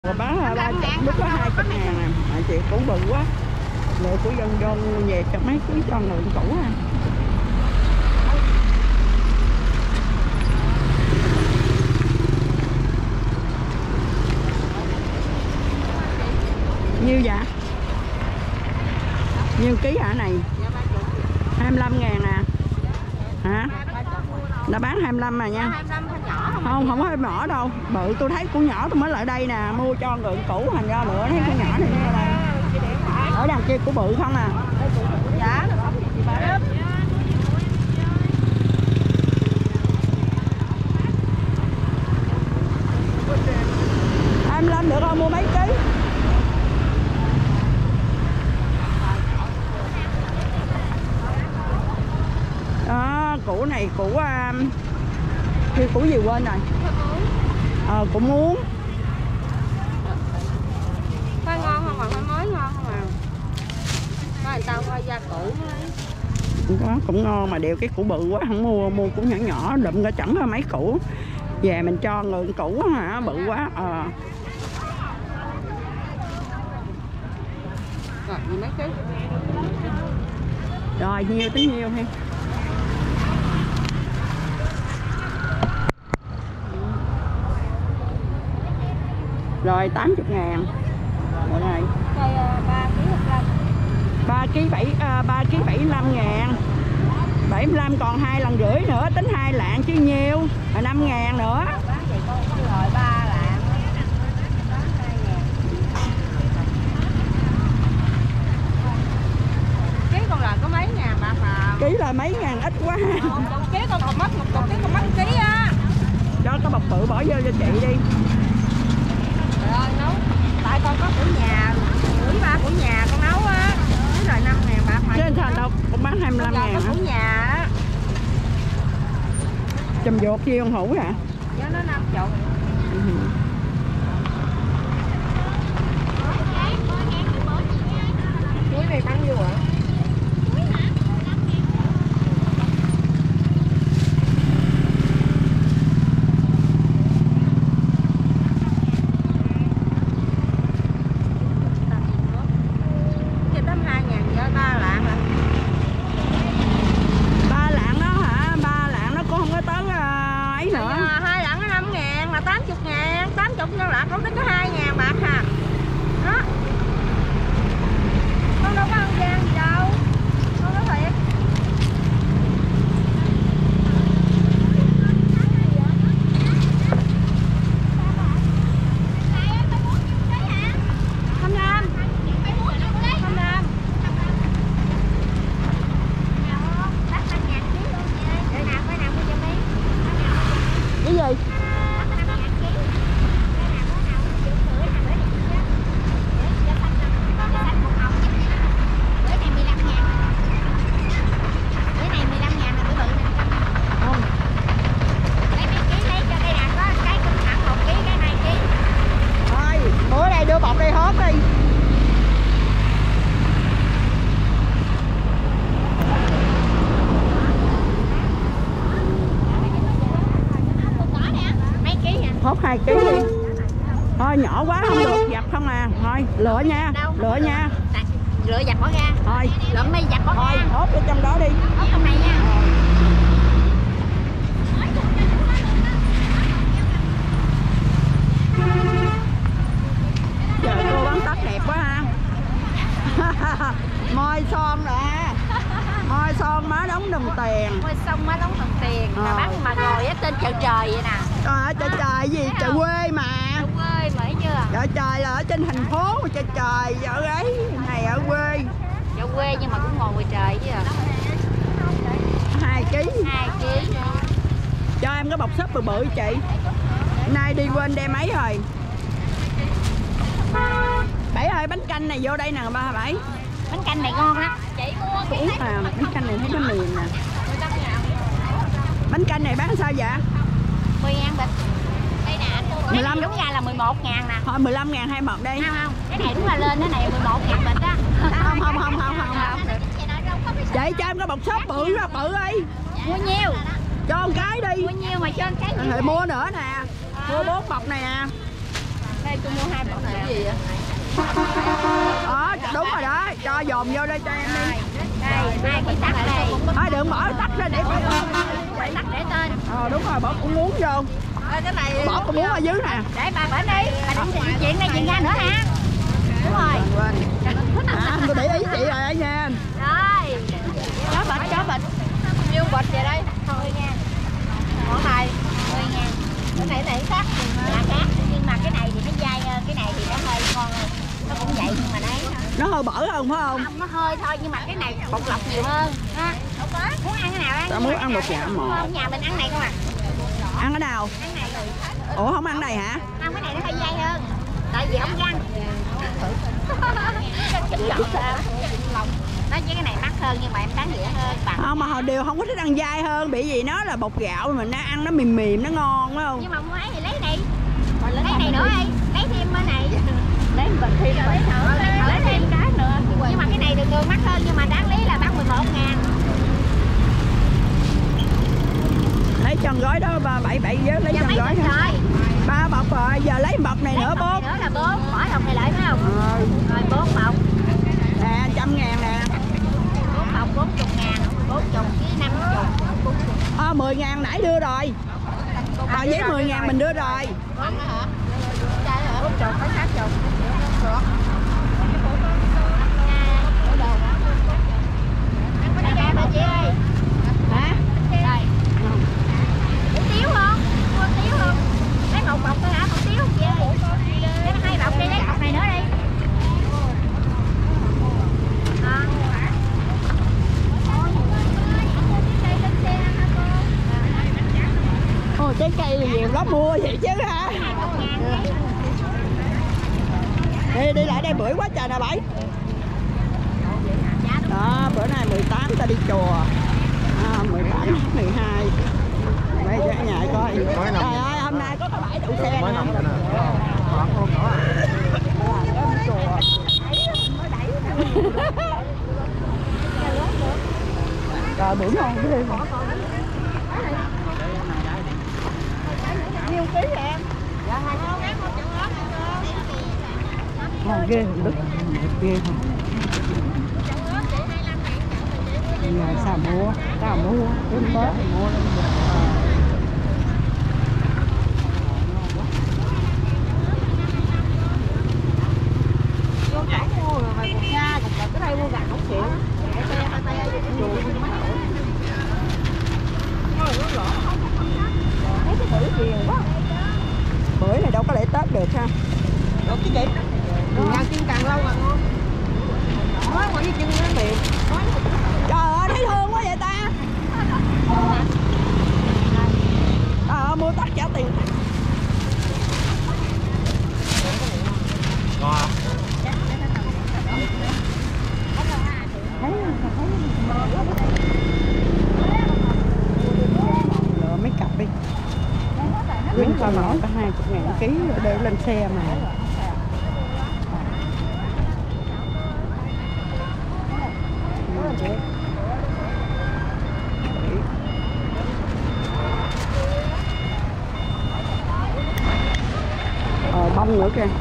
Rồi bán 30 lúc có 20 ngàn nè. Chị củ bự quá. Lựa của dân dân về cho mấy ký cho người cũ ha. Nhiêu vậy? Nhiêu ký hả này? 25 ngàn nè. Hả? Đã bán 25 mà nha. Không có nhỏ đâu. Bự tôi thấy củ nhỏ tôi mới lại đây nè. Mua cho người cũ thành ra nữa thấy củ nhỏ này ở đây. Ở đằng kia củ bự không nè. Dạ. 25 được không? Mua mấy ký? Đó, củ này củ củ gì quên rồi. Củ muống. Khoai ngon không mà khoai mới ngon không à. Có người ta khoai da củ Có cũng ngon mà đều cái củ bự quá không mua củ nhỏ nhỏ đụm ra chẳng có mấy củ. Về mình cho người củ hả bự quá. Rồi gì mấy ký? Rồi nhiêu tính nhiêu ha. Rồi 80 ngàn. Mọi này. Cây 3 kg 25. 3 kg 75 ngàn. 75 còn 2 lần rưỡi nữa tính 2 lạng chứ nhiêu. Rồi 5 ngàn nữa. Bán vậy con có lời 3 lạng. Bán 2 ngàn. Ký con lời có mấy ngàn bạc à? Ký là mấy ngàn ít quá. Một ký con còn mất, một ký con mất ký á. Cho cái bọc bự bỏ vô cho chị đi. Trời ơi nấu. Tại con có của nhà, rưỡi 3 của nhà con nấu á. Cái lời 5 ngàn bạc mà. Chứ sao đâu, con bán 25 ngàn hả? Của nhà á. Chùm dột chi con hủ hả? Giá nó 50. Chuối này bán nhiêu ạ? Hốt 2 kg đi. Thôi nhỏ quá không được dập không à. Thôi lựa nha. Lựa nha. Lựa dập bỏ ra. Thôi lựa mi dập bỏ thôi, ra. hốt ở trong đó đi. Hốt trong này nha. Giờ cô bán tóc đẹp quá ha. Môi son nè. Môi son má đóng đồng tiền. Môi son má đóng đồng tiền. Mà bán mà ngồi á tên chợ trời vậy nè. Trời trời gì chợ quê mà. Chợ quê phải chưa? Chợ trời là ở trên thành phố mà chợ trời ở ấy này ở quê. Chợ quê nhưng mà cũng ngồi ngoài trời chứ à. 2 kg. 2 kg. Cho em cái bọc xốp bự bự chị. Nay đi quên đem ấy rồi. Bảy ơi bánh canh này vô đây nè ba Bảy. Bánh canh này ngon lắm. Chị mua cái bánh canh này thấy nó mềm nè. Bánh canh này bán sao vậy? 10 ngàn bịch. Đây nè, 15 đúng ra là 11 ngàn nè. Thôi 15 ngàn hai bọc đi. Không, cái này đúng là lên cái này 11 ngàn bịch á. Không. Chị cho em cái bọc xốp bự ra bự đi. Mua nhiêu? Cho một cái đi. Mua nhiêu mà cho một cái. Rồi mua nữa nè. Mua 4 bọc này nè. đây tôi mua 2 bọc này. Cái gì vậy? Đúng rồi đó, cho dồn vô đây cho em đi. Đây, 2 cái tắt này. Đừng bỏ tắt ra để Tắt để tên. Đúng rồi, bỏ con muốn vô. Cái này Bỏ con muốn ở dưới nè. để bà bển đi. Bà đừng chuyện này chuyện ra nữa hả? Đúng rồi. Tôi để ý chị rồi nha. Rồi. Chó bịch. Nhiêu bịch vậy đây? Thôi nha. Món này 10.000. Cái này khác. Là khác. Nhưng mà cái này thì nó dai hơn, cái này thì nó hơi ngon hơn. Nó cũng vậy nhưng mà đấy. Nó hơi bở hơn phải không? Không, nó hơi thôi nhưng mà cái này bột lọc nhiều hơn. Ha. Muốn ăn cái nào ăn? Tao muốn ăn bột gạo mò. Nhà mình ăn này không à? Ăn cái nào? Ăn này rồi. Ủa không ăn này hả? Không, cái này nó hơi dai hơn. Tại vì ông răng. Nói với cái này mắc hơn nhưng mà em bán rẻ hơn bằng. Không mà họ đều không có thích ăn dai hơn, bị gì nó là bột gạo mà nó ăn nó mềm mềm nó ngon phải không? Nhưng mà mua ấy thì lấy này. Lấy này nữa đi, lấy thêm bên này. Lấy bịch thêm lấy thêm cái nữa. Nhưng mà cái này được mắc hơn nhưng mà đáng lý là bán 11.000. Lấy chân gói đó ba 7 với lấy chân gói thôi. 3 bọc rồi, giờ lấy bọc này nữa 4. Nữa là 4, bỏ bọc này lại phải không? Rồi 4 bọc. Nè 100.000 nè. 4 bọc 40.000, 40 với 50. 10.000 nãy đưa rồi. Với 10.000 mình đưa rồi. Ăn hả? Chai hả? 40 phải 60. Ăn cái này chị ơi. Hả? Đây. Hủ tiếu không? Mua tiếu không? Lấy 1 bọc thôi hả? Hủ tiếu không chị ơi? Lấy 2 bọc đi, lấy bọc này nữa đi. Trái cây thì nhiều lắm mua vậy chứ hả? Đi lại đây bưởi quá trời nè Bảy. Đó, bữa nay 18 ta đi chùa. 18, 12. Bây giờ ở nhà coi. Trời ơi, hôm nay có cái bãi đậu xe nè. Trời bưởi ngon quá đi. Nhiêu ký vậy em? Dạ 2 kg. Ngon ghê không Đức. Ghê không? Nhà sao mua? Tao mua. Đến Tết thì mua lên. Vô cổng mua rồi mà còn xa, còn cái đây mua gà 1 triệu. Thấy cái bưởi tiền quá. Bưởi này đâu có để Tết được ha. Được cái gì? Càng chiên càng lâu càng ngon. Nói qua với chân nó mềm. Trời ơi thấy thương quá vậy ta. Mua tất trả tiền. Ngon không? Lựa mấy cặp đi. Quyến coi nổi có 20.000 ký để lên xe mà. Bông nữa kìa.